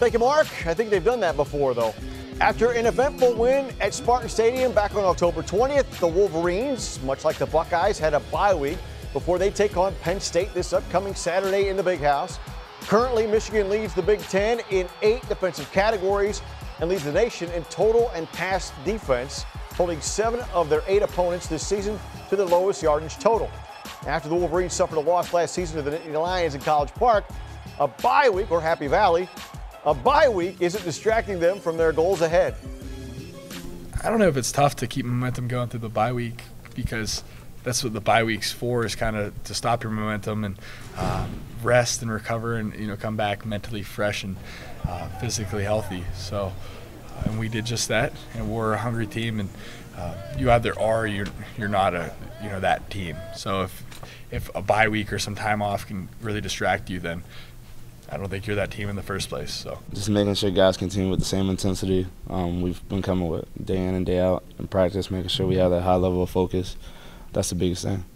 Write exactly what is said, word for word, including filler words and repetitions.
Thank you, Mark. I think they've done that before, though. After an eventful win at Spartan Stadium back on October twentieth, the Wolverines, much like the Buckeyes, had a bye week before they take on Penn State this upcoming Saturday in the Big House. Currently, Michigan leads the Big Ten in eight defensive categories and leads the nation in total and pass defense, holding seven of their eight opponents this season to the lowest yardage total. After the Wolverines suffered a loss last season to the Nittany Lions in College Park, a bye week, or Happy Valley, a bye week isn't distracting them from their goals ahead. I don't know if it's tough to keep momentum going through the bye week, because that's what the bye week's for, is kind of to stop your momentum and uh, rest and recover and, you know, come back mentally fresh and uh, physically healthy. So, uh, and we did just that, and we're a hungry team, and uh, you either are or you're, you're not a, you know, that team. So if, if a bye week or some time off can really distract you, then I don't think you're that team in the first place. So just making sure guys continue with the same intensity um, we've been coming with day in and day out in practice, making sure we have that high level of focus. That's the biggest thing.